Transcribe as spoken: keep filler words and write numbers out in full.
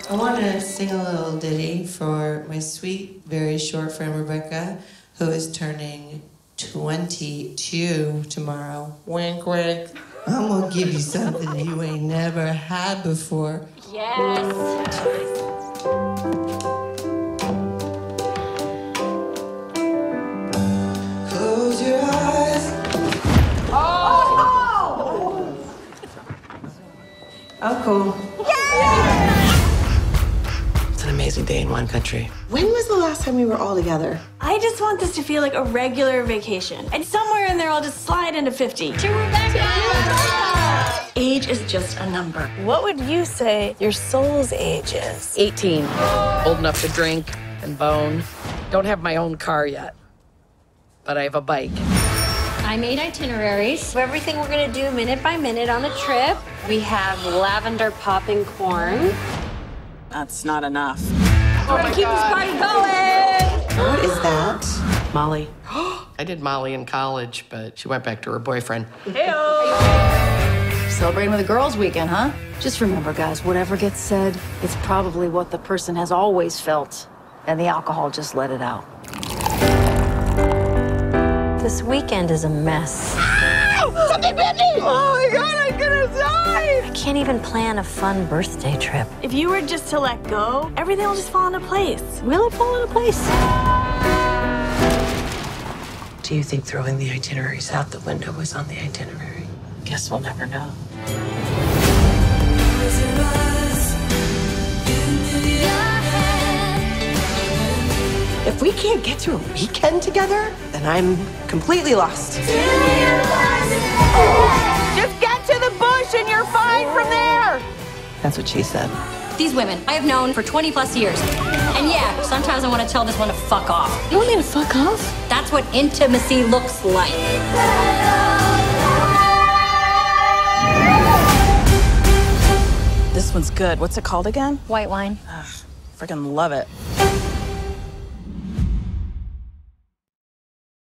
I want to sing a little ditty for my sweet, very short friend Rebecca, who is turning twenty-two tomorrow. Wink, wink. I'm gonna give you something you ain't never had before. Yes. Close your eyes. Oh! I'm cool. It's an amazing day in wine country. When was the last time we were all together? I just want this to feel like a regular vacation. And somewhere in there, I'll just slide into fifty. To Rebecca! Age is just a number. What would you say your soul's age is? eighteen. Old enough to drink and bone. Don't have my own car yet, but I have a bike. I made itineraries for everything we're gonna do minute by minute on the trip. We have lavender popping corn. That's not enough. We're gonna keep this party going! What is that? Molly. I did Molly in college, but she went back to her boyfriend. Celebrating with a girls' weekend, huh? Just remember, guys, whatever gets said, it's probably what the person has always felt, and the alcohol just let it out. This weekend is a mess. Something bit me! Oh my God, I'm gonna die! I can't even plan a fun birthday trip. If you were just to let go, everything will just fall into place. Will it fall into place? Do you think throwing the itineraries out the window was on the itinerary? Guess we'll never know. If we can't get to a weekend together, then I'm completely lost. Just get to the bush and you're fine from there! That's what she said. These women I have known for twenty plus years. And yeah, sometimes I want to tell this one to fuck off. You want me to fuck off? That's what intimacy looks like. This one's good. What's it called again? White wine. Freaking love it.